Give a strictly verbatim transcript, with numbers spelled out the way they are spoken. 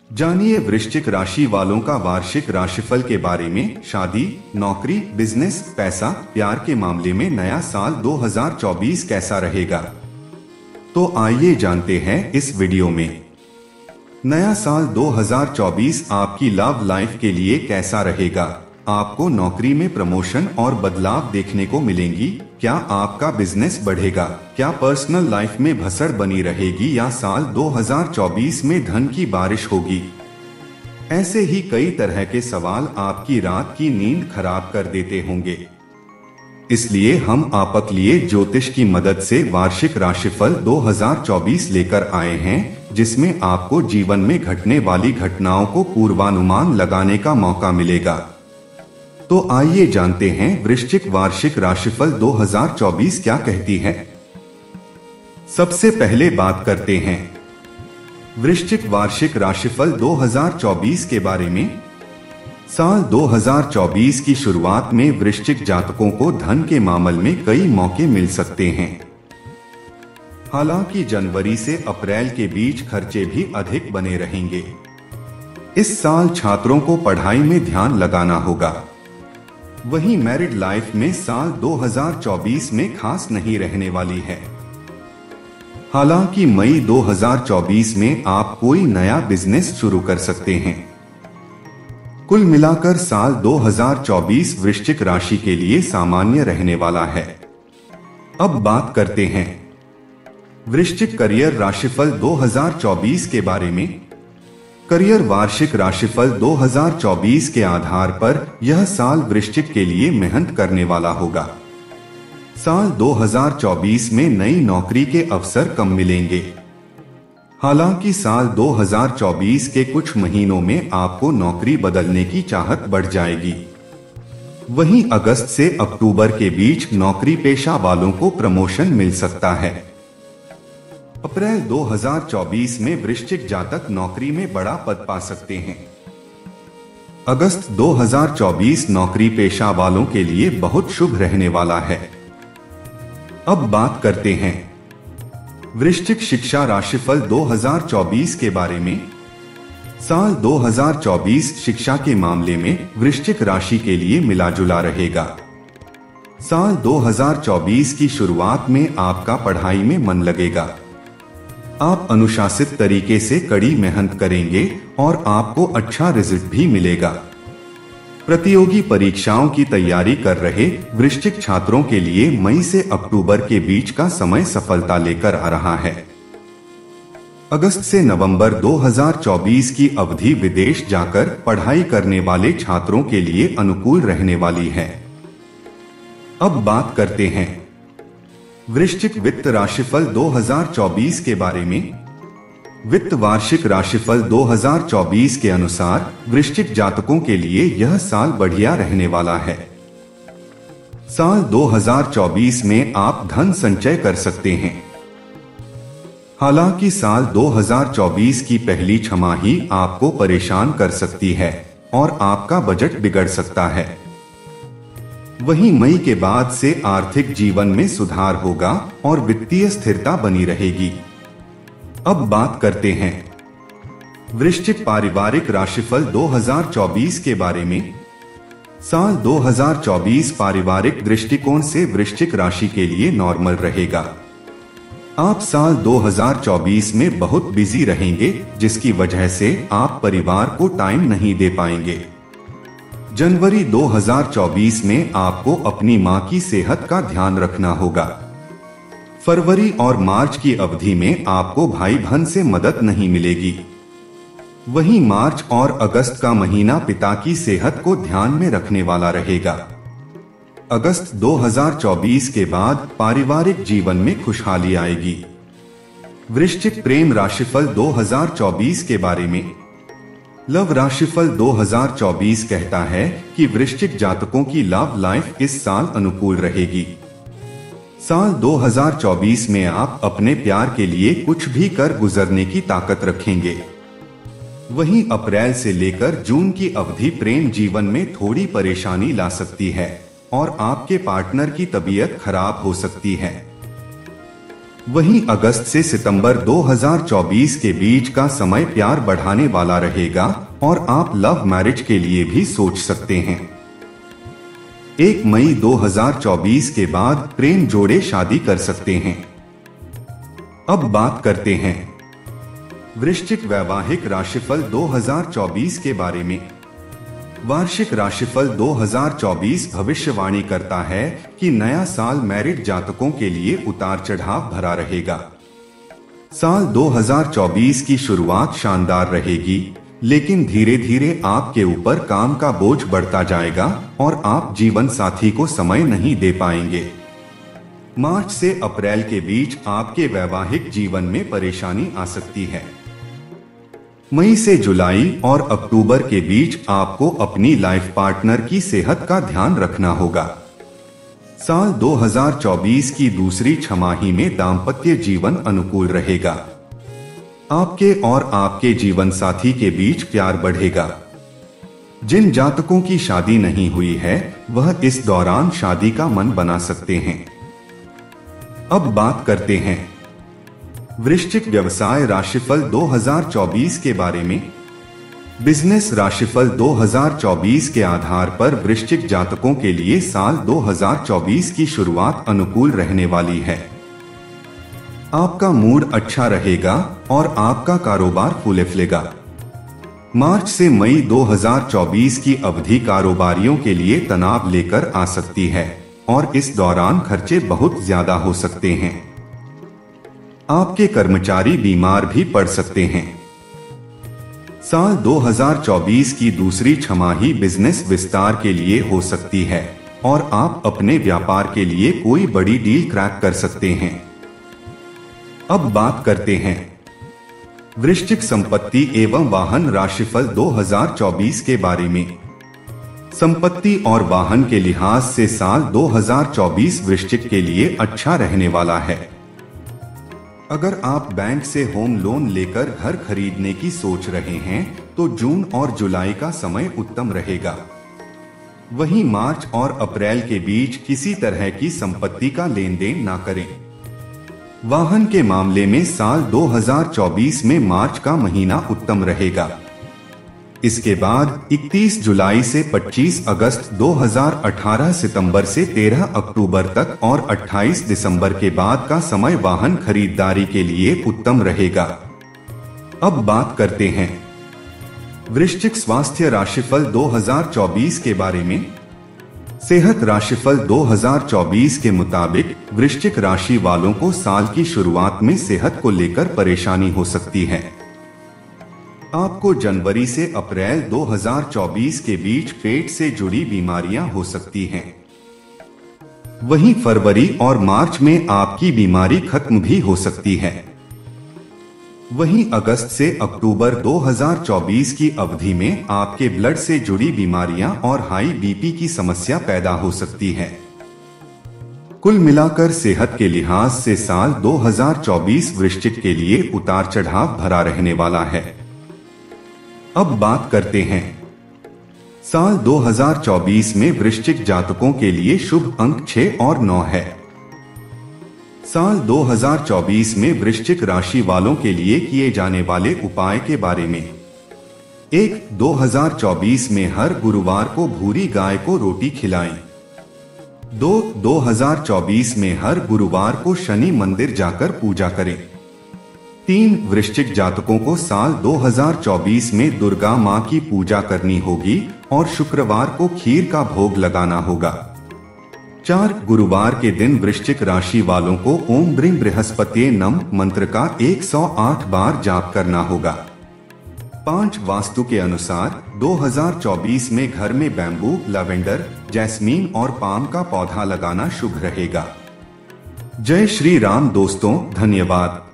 जानिए वृश्चिक राशि वालों का वार्षिक राशिफल के बारे में। शादी, नौकरी, बिजनेस, पैसा, प्यार के मामले में नया साल दो हज़ार चौबीस कैसा रहेगा, तो आइए जानते हैं इस वीडियो में। नया साल दो हज़ार चौबीस आपकी लव लाइफ के लिए कैसा रहेगा। आपको नौकरी में प्रमोशन और बदलाव देखने को मिलेंगी। क्या आपका बिजनेस बढ़ेगा? क्या पर्सनल लाइफ में भसड़ बनी रहेगी या साल दो हज़ार चौबीस में धन की बारिश होगी? ऐसे ही कई तरह के सवाल आपकी रात की नींद खराब कर देते होंगे। इसलिए हम आपके लिए ज्योतिष की मदद से वार्षिक राशिफल दो हज़ार चौबीस लेकर आए हैं, जिसमें आपको जीवन में घटने वाली घटनाओं को पूर्वानुमान लगाने का मौका मिलेगा। तो आइए जानते हैं वृश्चिक वार्षिक राशिफल दो हज़ार चौबीस क्या कहती है। सबसे पहले बात करते हैं वृश्चिक वार्षिक राशिफल दो हज़ार चौबीस के बारे में। साल दो हज़ार चौबीस की शुरुआत में वृश्चिक जातकों को धन के मामले में कई मौके मिल सकते हैं। हालांकि जनवरी से अप्रैल के बीच खर्चे भी अधिक बने रहेंगे। इस साल छात्रों को पढ़ाई में ध्यान लगाना होगा। वहीं मैरिड लाइफ में साल दो हज़ार चौबीस में खास नहीं रहने वाली है। हालांकि मई दो हज़ार चौबीस में आप कोई नया बिजनेस शुरू कर सकते हैं। कुल मिलाकर साल दो हज़ार चौबीस वृश्चिक राशि के लिए सामान्य रहने वाला है। अब बात करते हैं वृश्चिक करियर राशिफल दो हज़ार चौबीस के बारे में। करियर वार्षिक राशिफल दो हज़ार चौबीस के आधार पर यह साल वृश्चिक के लिए मेहनत करने वाला होगा। साल दो हज़ार चौबीस में नई नौकरी के अवसर कम मिलेंगे। हालांकि साल दो हज़ार चौबीस के कुछ महीनों में आपको नौकरी बदलने की चाहत बढ़ जाएगी। वहीं अगस्त से अक्टूबर के बीच नौकरी पेशा वालों को प्रमोशन मिल सकता है। अप्रैल दो हज़ार चौबीस में वृश्चिक जातक नौकरी में बड़ा पद पा सकते हैं। अगस्त दो हज़ार चौबीस नौकरी पेशा वालों के लिए बहुत शुभ रहने वाला है। अब बात करते हैं वृश्चिक शिक्षा राशिफल दो हज़ार चौबीस के बारे में। साल दो हज़ार चौबीस शिक्षा के मामले में वृश्चिक राशि के लिए मिला जुला रहेगा। साल दो हज़ार चौबीस की शुरुआत में आपका पढ़ाई में मन लगेगा। आप अनुशासित तरीके से कड़ी मेहनत करेंगे और आपको अच्छा रिजल्ट भी मिलेगा। प्रतियोगी परीक्षाओं की तैयारी कर रहे वृश्चिक छात्रों के लिए मई से अक्टूबर के बीच का समय सफलता लेकर आ रहा है। अगस्त से नवंबर दो हज़ार चौबीस की अवधि विदेश जाकर पढ़ाई करने वाले छात्रों के लिए अनुकूल रहने वाली है। अब बात करते हैं वृश्चिक वित्त राशिफल दो हज़ार चौबीस के बारे में। वित्त वार्षिक राशिफल दो हज़ार चौबीस के अनुसार वृश्चिक जातकों के लिए यह साल बढ़िया रहने वाला है। साल दो हज़ार चौबीस में आप धन संचय कर सकते हैं। हालांकि साल दो हज़ार चौबीस की पहली छमाही आपको परेशान कर सकती है और आपका बजट बिगड़ सकता है। वहीं मई के बाद से आर्थिक जीवन में सुधार होगा और वित्तीय स्थिरता बनी रहेगी। अब बात करते हैं वृश्चिक पारिवारिक राशिफल दो हज़ार चौबीस के बारे में। साल दो हज़ार चौबीस पारिवारिक दृष्टिकोण से वृश्चिक राशि के लिए नॉर्मल रहेगा। आप साल दो हज़ार चौबीस में बहुत बिजी रहेंगे, जिसकी वजह से आप परिवार को टाइम नहीं दे पाएंगे। जनवरी दो हज़ार चौबीस में आपको अपनी मां की सेहत का ध्यान रखना होगा। फरवरी और मार्च की अवधि में आपको भाई बहन से मदद नहीं मिलेगी। वहीं मार्च और अगस्त का महीना पिता की सेहत को ध्यान में रखने वाला रहेगा। अगस्त दो हज़ार चौबीस के बाद पारिवारिक जीवन में खुशहाली आएगी। वृश्चिक प्रेम राशिफल दो हज़ार चौबीस के बारे में। लव राशिफल दो हज़ार चौबीस कहता है कि वृश्चिक जातकों की लव लाइफ इस साल अनुकूल रहेगी। साल दो हज़ार चौबीस में आप अपने प्यार के लिए कुछ भी कर गुजरने की ताकत रखेंगे। वहीं अप्रैल से लेकर जून की अवधि प्रेम जीवन में थोड़ी परेशानी ला सकती है और आपके पार्टनर की तबीयत खराब हो सकती है। वहीं अगस्त से सितंबर दो हज़ार चौबीस के बीच का समय प्यार बढ़ाने वाला रहेगा और आप लव मैरिज के लिए भी सोच सकते हैं। एक मई दो हज़ार चौबीस के बाद प्रेम जोड़े शादी कर सकते हैं। अब बात करते हैं वृश्चिक वैवाहिक राशिफल दो हज़ार चौबीस के बारे में। वार्षिक राशिफल दो हज़ार चौबीस भविष्यवाणी करता है कि नया साल मैरिड जातकों के लिए उतार चढ़ाव भरा रहेगा। साल दो हज़ार चौबीस की शुरुआत शानदार रहेगी, लेकिन धीरे धीरे आपके ऊपर काम का बोझ बढ़ता जाएगा और आप जीवन साथी को समय नहीं दे पाएंगे। मार्च से अप्रैल के बीच आपके वैवाहिक जीवन में परेशानी आ सकती है। मई से जुलाई और अक्टूबर के बीच आपको अपनी लाइफ पार्टनर की सेहत का ध्यान रखना होगा। साल दो हज़ार चौबीस की दूसरी छमाही में दाम्पत्य जीवन अनुकूल रहेगा। आपके और आपके जीवन साथी के बीच प्यार बढ़ेगा। जिन जातकों की शादी नहीं हुई है वह इस दौरान शादी का मन बना सकते हैं। अब बात करते हैं वृश्चिक व्यवसाय राशिफल दो हज़ार चौबीस के बारे में। बिजनेस राशिफल दो हज़ार चौबीस के आधार पर वृश्चिक जातकों के लिए साल दो हज़ार चौबीस की शुरुआत अनुकूल रहने वाली है। आपका मूड अच्छा रहेगा और आपका कारोबार फूले फलेगा। मार्च से मई दो हज़ार चौबीस की अवधि कारोबारियों के लिए तनाव लेकर आ सकती है और इस दौरान खर्चे बहुत ज्यादा हो सकते हैं। आपके कर्मचारी बीमार भी पड़ सकते हैं। साल दो हज़ार चौबीस की दूसरी छमाही बिजनेस विस्तार के लिए हो सकती है और आप अपने व्यापार के लिए कोई बड़ी डील क्रैक कर सकते हैं। अब बात करते हैं वृश्चिक संपत्ति एवं वाहन राशिफल दो हज़ार चौबीस के बारे में। संपत्ति और वाहन के लिहाज से साल दो हज़ार चौबीस वृश्चिक के लिए अच्छा रहने वाला है। अगर आप बैंक से होम लोन लेकर घर खरीदने की सोच रहे हैं तो जून और जुलाई का समय उत्तम रहेगा। वहीं मार्च और अप्रैल के बीच किसी तरह की संपत्ति का लेन देन ना करें। वाहन के मामले में साल दो हज़ार चौबीस में मार्च का महीना उत्तम रहेगा। इसके बाद इकतीस जुलाई से पच्चीस अगस्त दो हज़ार अठारह सितंबर से तेरह अक्टूबर तक और अट्ठाईस दिसंबर के बाद का समय वाहन खरीदारी के लिए उत्तम रहेगा। अब बात करते हैं वृश्चिक स्वास्थ्य राशिफल दो हज़ार चौबीस के बारे में। सेहत राशिफल दो हज़ार चौबीस के मुताबिक वृश्चिक राशि वालों को साल की शुरुआत में सेहत को लेकर परेशानी हो सकती है। आपको जनवरी से अप्रैल दो हज़ार चौबीस के बीच पेट से जुड़ी बीमारियां हो सकती हैं। वहीं फरवरी और मार्च में आपकी बीमारी खत्म भी हो सकती है। वहीं अगस्त से अक्टूबर दो हज़ार चौबीस की अवधि में आपके ब्लड से जुड़ी बीमारियां और हाई बीपी की समस्या पैदा हो सकती है। कुल मिलाकर सेहत के लिहाज से साल दो हज़ार चौबीस वृश्चिक के लिए उतार चढ़ाव भरा रहने वाला है। अब बात करते हैं साल दो हज़ार चौबीस में वृश्चिक जातकों के लिए शुभ अंक छह और नौ है। साल दो हज़ार चौबीस में वृश्चिक राशि वालों के लिए किए जाने वाले उपाय के बारे में। एक दो हज़ार चौबीस में हर गुरुवार को भूरी गाय को रोटी खिलाएं। दो दो हज़ार चौबीस में हर गुरुवार को शनि मंदिर जाकर पूजा करें। तीन वृश्चिक जातकों को साल दो हज़ार चौबीस में दुर्गा मां की पूजा करनी होगी और शुक्रवार को खीर का भोग लगाना होगा। चार गुरुवार के दिन वृश्चिक राशि वालों को ओम ब्रीं बृहस्पतिये नम मंत्र का एक सौ आठ बार जाप करना होगा। पांच वास्तु के अनुसार दो हज़ार चौबीस में घर में बैम्बू, लैवेंडर, जैस्मीन और पाम का पौधा लगाना शुभ रहेगा। जय श्री राम दोस्तों, धन्यवाद।